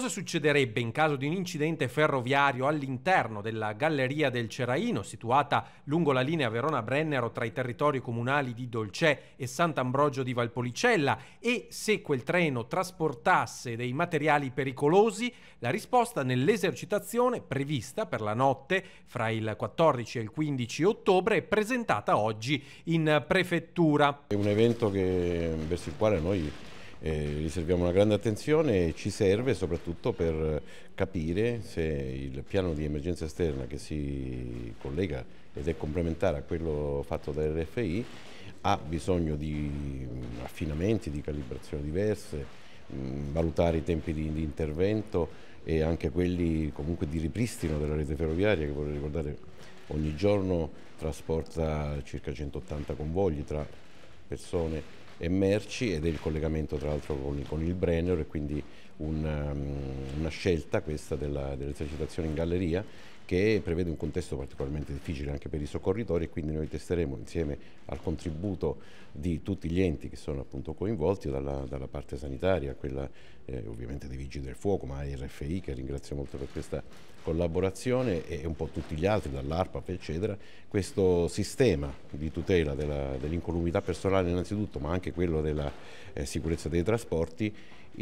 Cosa succederebbe in caso di un incidente ferroviario all'interno della galleria del Ceraino, situata lungo la linea Verona-Brennero tra i territori comunali di Dolcè e Sant'Ambrogio di Valpolicella, e se quel treno trasportasse dei materiali pericolosi? La risposta nell'esercitazione prevista per la notte fra il 14 e il 15 ottobre è presentata oggi in prefettura. È un evento verso il quale noi riserviamo una grande attenzione e ci serve soprattutto per capire se il piano di emergenza esterna, che si collega ed è complementare a quello fatto dall'RFI, ha bisogno di affinamenti, di calibrazioni diverse, valutare i tempi di intervento e anche quelli comunque di ripristino della rete ferroviaria, che vorrei ricordare ogni giorno trasporta circa 180 convogli tra persone e merci, ed è il collegamento tra l'altro con il Brennero, e quindi una scelta questa dell'esercitazione in galleria, che prevede un contesto particolarmente difficile anche per i soccorritori, e quindi noi testeremo, insieme al contributo di tutti gli enti che sono appunto coinvolti, dalla parte sanitaria, quella ovviamente dei Vigili del Fuoco, ma RFI, che ringrazio molto per questa collaborazione, e un po' tutti gli altri, dall'ARPAF eccetera, questo sistema di tutela dell'incolumità personale innanzitutto, ma anche quello della sicurezza dei trasporti,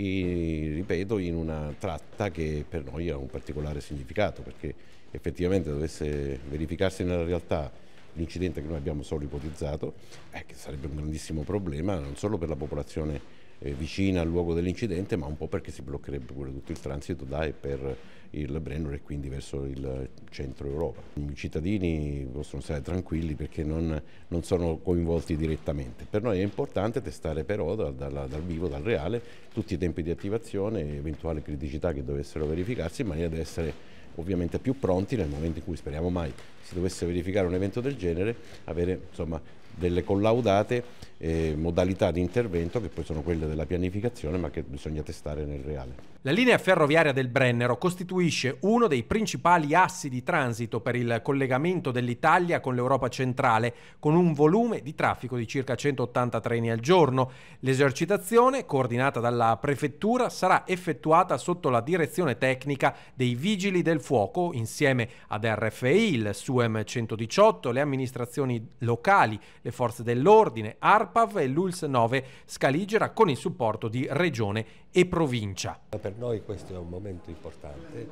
ripeto, in una tratta che per noi ha un particolare significato, perché effettivamente dovesse verificarsi nella realtà l'incidente che noi abbiamo solo ipotizzato, che sarebbe un grandissimo problema non solo per la popolazione vicina al luogo dell'incidente, ma un po' perché si bloccherebbe pure tutto il transito da e per il Brennero e quindi verso il centro Europa. I cittadini possono stare tranquilli perché non sono coinvolti direttamente. Per noi è importante testare però dal vivo, dal reale, tutti i tempi di attivazione e eventuali criticità che dovessero verificarsi, in maniera da essere ovviamente più pronti nel momento in cui, speriamo mai, si dovesse verificare un evento del genere, avere insomma delle collaudate modalità di intervento, che poi sono quelle della pianificazione, ma che bisogna testare nel reale. La linea ferroviaria del Brennero costituisce uno dei principali assi di transito per il collegamento dell'Italia con l'Europa centrale, con un volume di traffico di circa 180 treni al giorno. L'esercitazione, coordinata dalla prefettura, sarà effettuata sotto la direzione tecnica dei Vigili del Fuoco, insieme ad RFI, il SUEM 118, le amministrazioni locali, le forze dell'ordine, ARPAV e l'ULS 9 Scaligera, con il supporto di Regione e Provincia. Per noi questo è un momento importante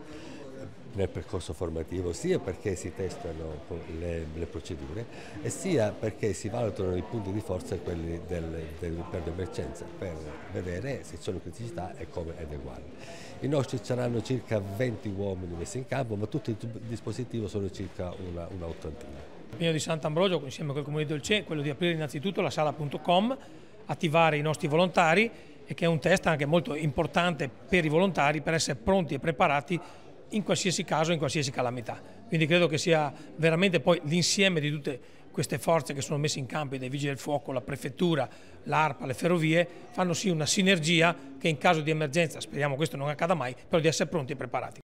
nel percorso formativo, sia perché si testano le procedure e sia perché si valutano i punti di forza, quelli per l'emergenza, per vedere se ci sono criticità e come adeguarle. I nostri saranno circa 20 uomini messi in campo, ma tutto il dispositivo sono circa un'ottantina. L'impegno di Sant'Ambrogio, insieme con il Comune di Dolcè, è quello di aprire innanzitutto la sala.com, attivare i nostri volontari, e che è un test anche molto importante per i volontari per essere pronti e preparati in qualsiasi caso, in qualsiasi calamità. Quindi credo che sia veramente poi l'insieme di tutte queste forze che sono messe in campo, dai Vigili del Fuoco, la Prefettura, l'ARPA, le ferrovie, fanno sì una sinergia che in caso di emergenza, speriamo questo non accada mai, però di essere pronti e preparati.